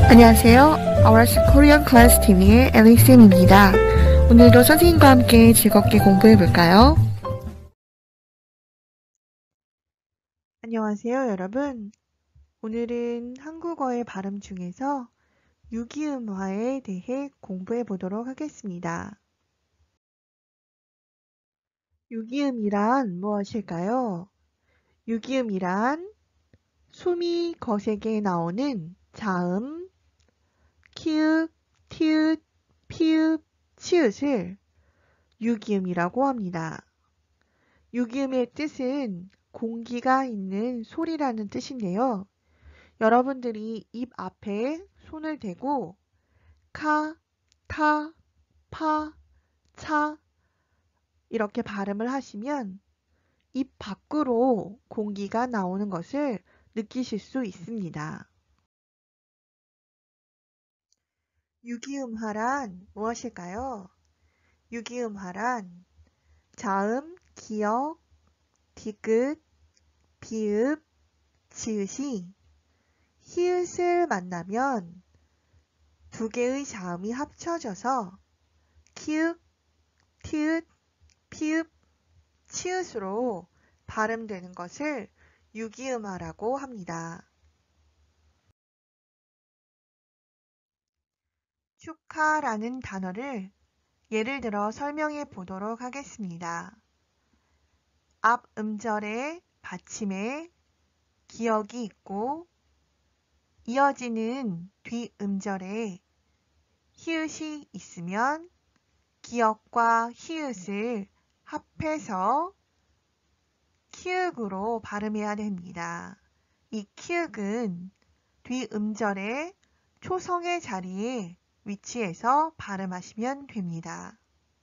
안녕하세요. Ours Korean Class TV의 앨리쌤입니다. 오늘도 선생님과 함께 즐겁게 공부해 볼까요? 안녕하세요, 여러분. 오늘은 한국어의 발음 중에서 유기음화에 대해 공부해 보도록 하겠습니다. 유기음이란 무엇일까요? 유기음이란 숨이 거세게 나오는 자음, 키읔, 티읕, 피읕, 치읓을 유기음이라고 합니다. 유기음의 뜻은 공기가 있는 소리라는 뜻인데요. 여러분들이 입 앞에 손을 대고 카, 타, 파, 차 이렇게 발음을 하시면 입 밖으로 공기가 나오는 것을 느끼실 수 있습니다. 유기음화란 무엇일까요? 유기음화란 자음, 기역, 디귿, 비읍, 치읓이 히읗을 만나면 두 개의 자음이 합쳐져서 키읔, 티읕, 피읕, 치읓으로 발음되는 것을 유기음화라고 합니다. 축하라는 단어를 예를 들어 설명해 보도록 하겠습니다. 앞 음절에 받침에 기역이 있고 이어지는 뒤 음절에 히읗이 있으면 기역과 히읗을 합해서 키읔으로 발음해야 됩니다. 이 키읔은 뒤 음절의 초성의 자리에 위치해서 발음하시면 됩니다.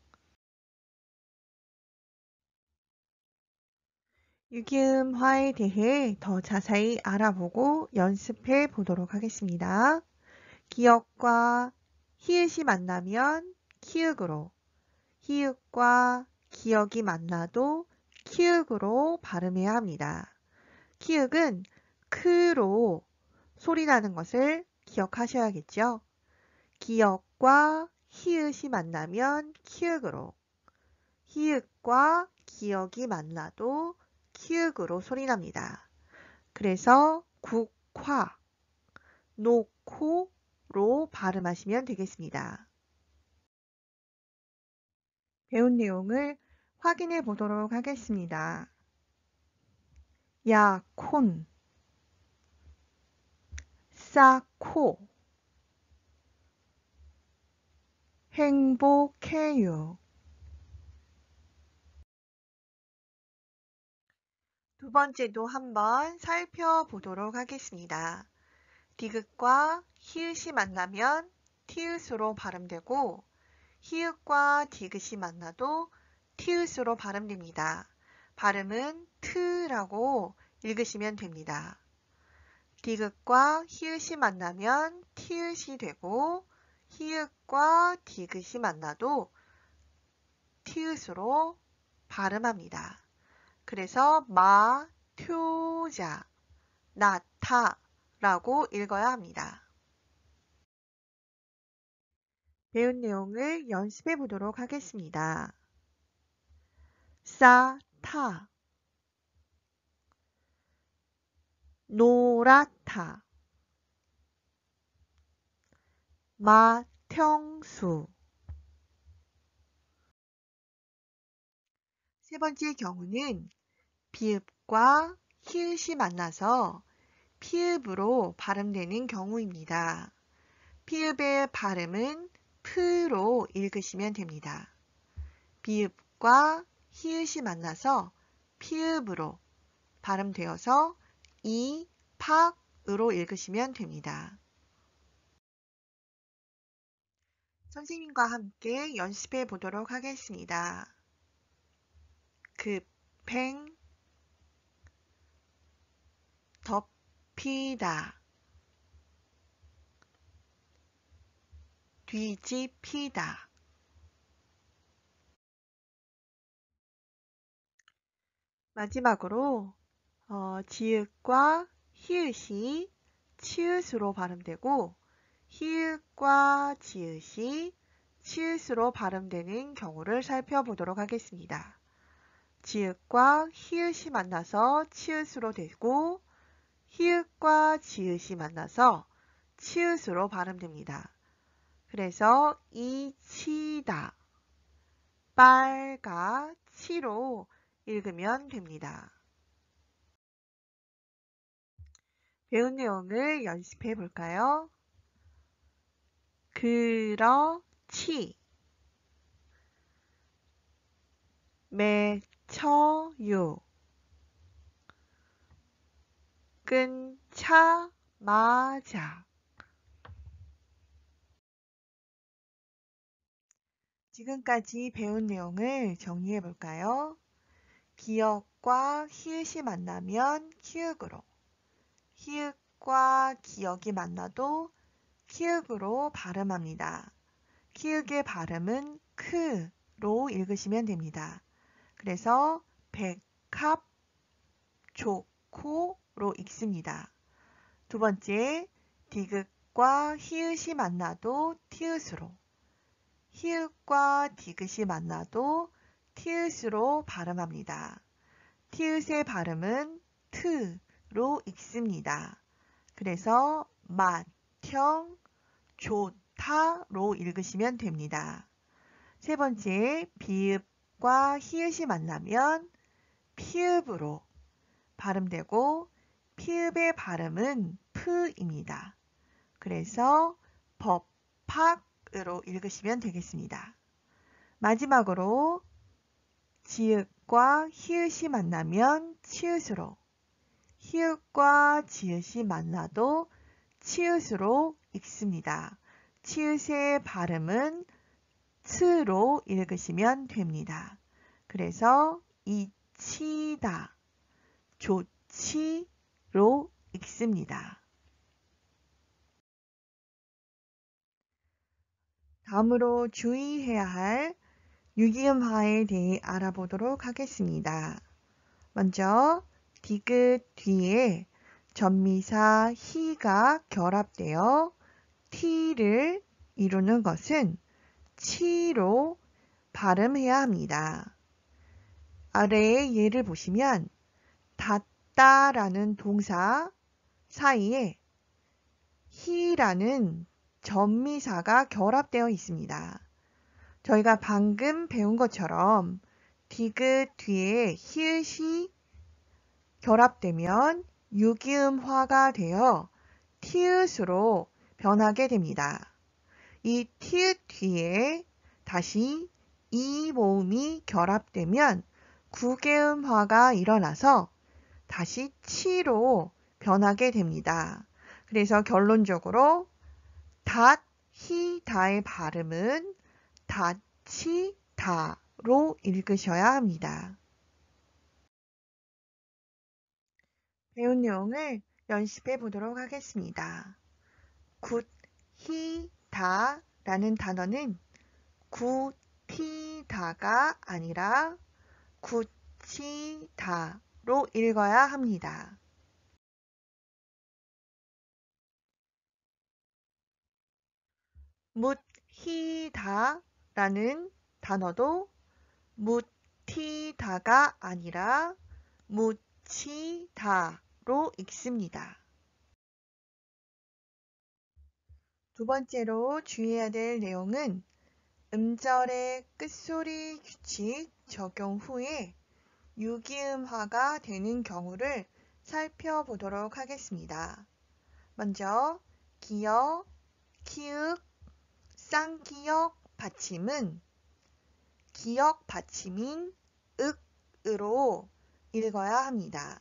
유기음화에 대해 더 자세히 알아보고 연습해 보도록 하겠습니다. 기역과 히읗이 만나면 키읔으로, 히읗과 기역이 만나도 키읔으로 발음해야 합니다. 키읔은 크로 소리 나는 것을 기억하셔야겠죠. 기역과 히읗이 만나면 키읔으로, 히읗과 기역이 만나도 키읔으로 소리 납니다. 그래서 국화, 놓고로 발음하시면 되겠습니다. 배운 내용을 확인해 보도록 하겠습니다. 약혼, 쌓고, 행복해요. 두 번째도 한번 살펴보도록 하겠습니다. 디귿과 히읗이 만나면 티읕으로 발음되고 히읗과 디귿이 만나도 티읕으로 발음됩니다. 발음은 트라고 읽으시면 됩니다. 디귿과 히읗이 만나면 티읕이 되고 히읗과 디귿이 만나도 티읕으로 발음합니다. 그래서 마표자, 나타라고 읽어야 합니다. 배운 내용을 연습해 보도록 하겠습니다. 싸타, 노랗다, 마평수. 세 번째 경우는 비읍과 히읗이 만나서 피읍으로 발음되는 경우입니다. 피읍의 발음은 프로 읽으시면 됩니다. 비읍과 히읗이 만나서 피읍으로 발음되어서 이팍으로 읽으시면 됩니다. 선생님과 함께 연습해 보도록 하겠습니다. 급행, 덮이다, 뒤집히다. 마지막으로 지읒과 히읗이 치읓으로 발음되고 히읗과 지읒이 치읓으로 발음되는 경우를 살펴보도록 하겠습니다. 지읒과 히읗이 만나서 치읓으로 되고 히읗과 지읒이 만나서 치읓으로 발음됩니다. 그래서 이치다, 빨가, 치로 읽으면 됩니다. 배운 내용을 연습해 볼까요? 그렇지, 맺혀요, 끊자마자. 지금까지 배운 내용을 정리해 볼까요? 기역과 히읗이 만나면 키읔으로, 히읗과 기역이 만나도 키읔으로 발음합니다. 키읔의 발음은 크로 읽으시면 됩니다. 그래서 백합, 좋고로 읽습니다. 두 번째, 디귿과 히읗이 만나도 티읕으로, 히읗과 디귿이 만나도 티읕으로 발음합니다. 티읕의 발음은 트로 읽습니다. 그래서 맏형, 좋다로 읽으시면 됩니다. 세 번째, 비읍과 히읗이 만나면 피읍으로 발음되고 피읍의 발음은 프입니다. 그래서 법학으로 읽으시면 되겠습니다. 마지막으로 지읒과 히읗이 만나면 치읓으로, 히읗과 지읒이 만나도 치읓으로 읽습니다. 치읓의 발음은 트로 읽으시면 됩니다. 그래서 이치다, 좋지로 읽습니다. 다음으로 주의해야 할 유기음화에 대해 알아보도록 하겠습니다. 먼저 디귿 뒤에 전미사 히가 결합되어 t를 이루는 것은 치로 발음해야 합니다. 아래의 예를 보시면 닫다라는 동사 사이에 히라는 전미사가 결합되어 있습니다. 저희가 방금 배운 것처럼 디귿 뒤에 히읗이 결합되면 유기음화가 되어 티읕으로 변하게 됩니다. 이 티읕 뒤에 다시 이 모음이 결합되면 구개음화가 일어나서 다시 치로 변하게 됩니다. 그래서 결론적으로 닷, 히, 다의 발음은 다치, 다로 읽으셔야 합니다. 배운 내용을 연습해 보도록 하겠습니다. 굿, 히, 다 라는 단어는 굿히다가 아니라 굿치다로 읽어야 합니다. 묻히다 라는 단어도 묻히다가 아니라 묻히다로 읽습니다. 두 번째로 주의해야 될 내용은 음절의 끝소리 규칙 적용 후에 유기음화가 되는 경우를 살펴보도록 하겠습니다. 먼저 기역, 키읔, 쌍기역 받침은 기역 받침인 윽으로 읽어야 합니다.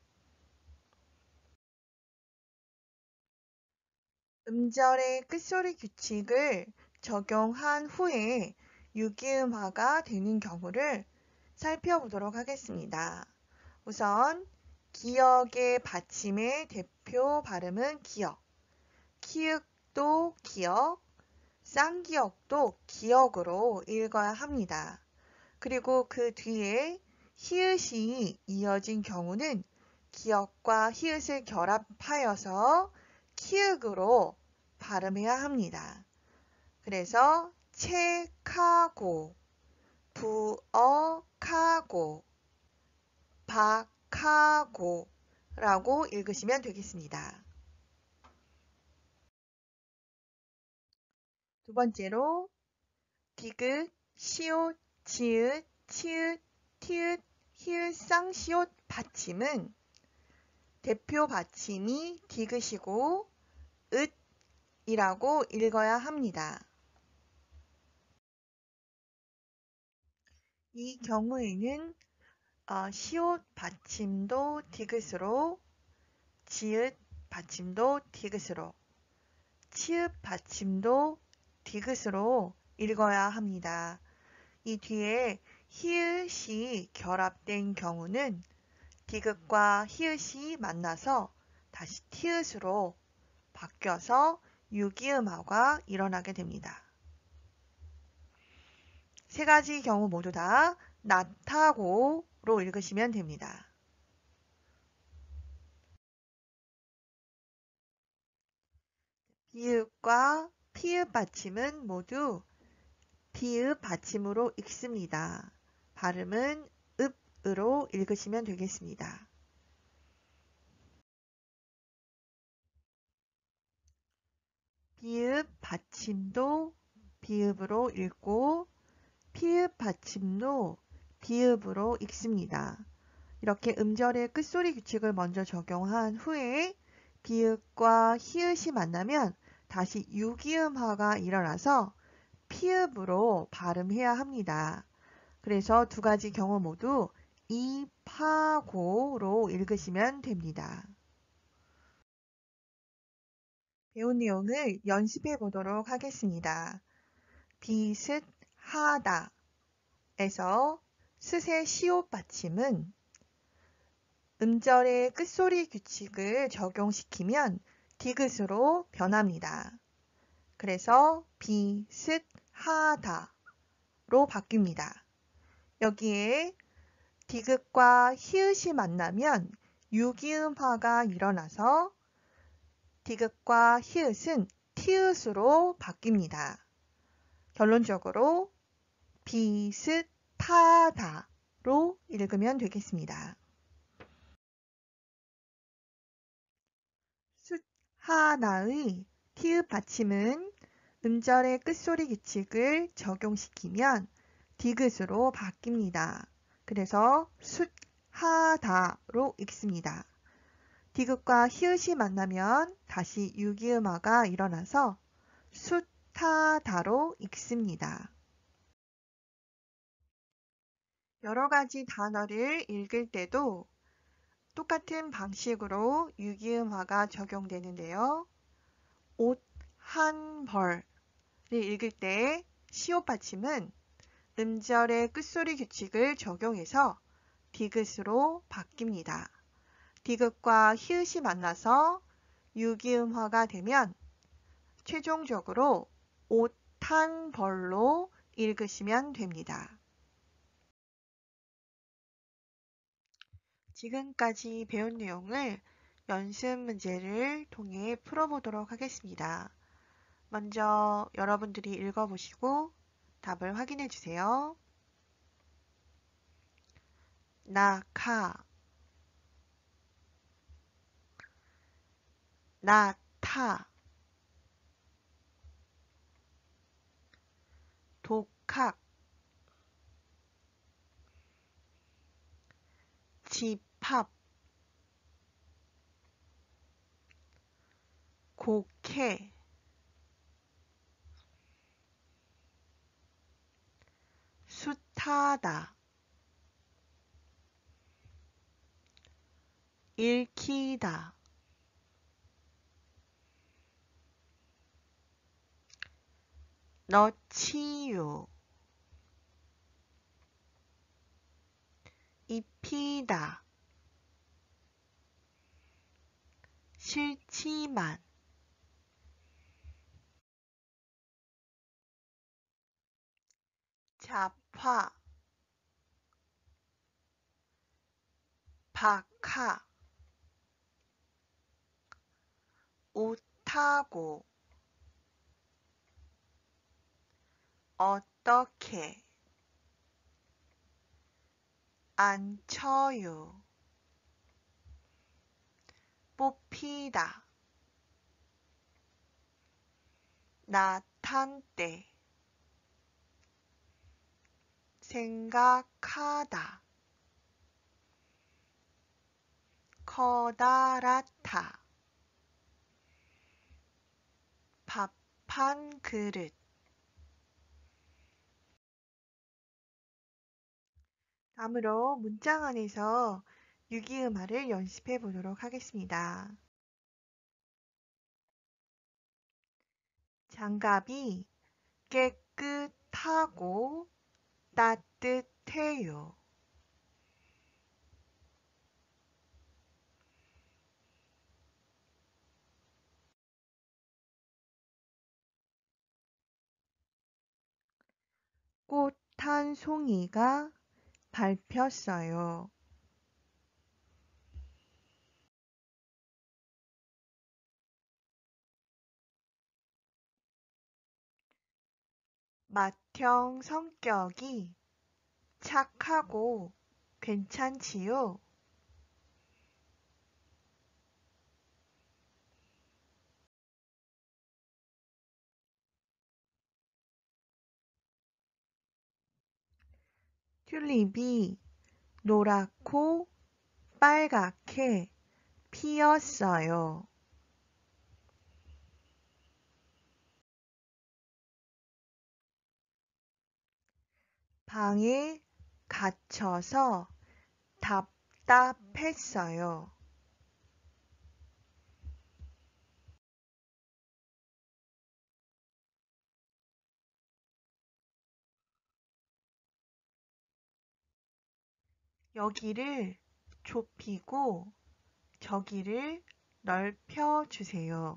음절의 끝소리 규칙을 적용한 후에 유기음화가 되는 경우를 살펴보도록 하겠습니다. 우선 기역의 받침의 대표 발음은 기역, 키읔도 기역, 쌍기역도 기역으로 읽어야 합니다. 그리고 그 뒤에 히읗이 이어진 경우는 기역과 히읗을 결합하여서 키읔으로 발음해야 합니다. 그래서 책하고, 부엌하고, 박하고 라고 읽으시면 되겠습니다. 두 번째로 디귿, 시옷, 지읒, 치읓, 티읕, 히읗, 쌍시옷 받침은 대표 받침이 디귿이고 읒이라고 읽어야 합니다. 이 경우에는 시옷 받침도 디귿으로, 지읒 받침도 디귿으로, 치읓 받침도 디귿으로 읽어야 합니다. 이 뒤에 히읗이 결합된 경우는 디귿과 히읗이 만나서 다시 티읕으로 바뀌어서 유기음화가 일어나게 됩니다. 세 가지 경우 모두 다 낫하고로 읽으시면 됩니다. 비읍과 피읍 받침은 모두 비읍 받침으로 읽습니다. 발음은 읍으로 읽으시면 되겠습니다. 비읍 받침도 비읍으로 읽고 피읍 받침도 비읍으로 읽습니다. 이렇게 음절의 끝소리 규칙을 먼저 적용한 후에 비읍과 히읗이 만나면 다시 유기음화가 일어나서 피읍으로 발음해야 합니다. 그래서 두 가지 경우 모두 이파고로 읽으시면 됩니다. 배운 내용을 연습해 보도록 하겠습니다. 비슷하다 에서 스의 시옷 받침은 음절의 끝소리 규칙을 적용시키면 디귿으로 변합니다. 그래서 비슷하다로 바뀝니다. 여기에 디귿과 히읗이 만나면 유기음화가 일어나서 디귿과 히읗은 티읕으로 바뀝니다. 결론적으로 비슷하다로 읽으면 되겠습니다. 숫하나의 티읕 받침은 음절의 끝소리 규칙을 적용시키면 디귿으로 바뀝니다. 그래서 숫하다로 읽습니다. 디귿과 히읗이 만나면 다시 유기음화가 일어나서 숫하다로 읽습니다. 여러 가지 단어를 읽을 때도 똑같은 방식으로 유기음화가 적용되는데요. 옷 한 벌을 읽을 때 시옷 받침은 음절의 끝소리 규칙을 적용해서 디귿으로 바뀝니다. 디귿과 히읗이 만나서 유기음화가 되면 최종적으로 옷 한 벌로 읽으시면 됩니다. 지금까지 배운 내용을 연습 문제를 통해 풀어보도록 하겠습니다. 먼저 여러분들이 읽어보시고 답을 확인해 주세요. 나카, 나타, 독학, 집합, 곡해, 숫하다, 읽히다, 넣지요, 입히다, 싫지만, 잡화, 박하, 옷하고, 어떻게 안 쳐요. 뽑히다 나탄때 생각하다 커다랗다 밥 한 그릇. 다음으로 문장 안에서 유기음화를 연습해 보도록 하겠습니다. 장갑이 깨끗하고 따뜻해요. 꽃 한 송이가 밟혔어요. 맏형 성격이 착하고 괜찮지요? 튤립이 노랗고 빨갛게 피었어요. 방에 갇혀서 답답했어요. 여기를 좁히고 저기를 넓혀 주세요.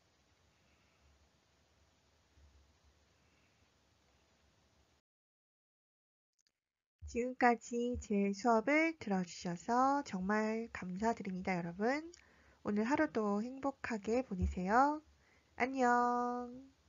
지금까지 제 수업을 들어주셔서 정말 감사드립니다, 여러분. 오늘 하루도 행복하게 보내세요. 안녕.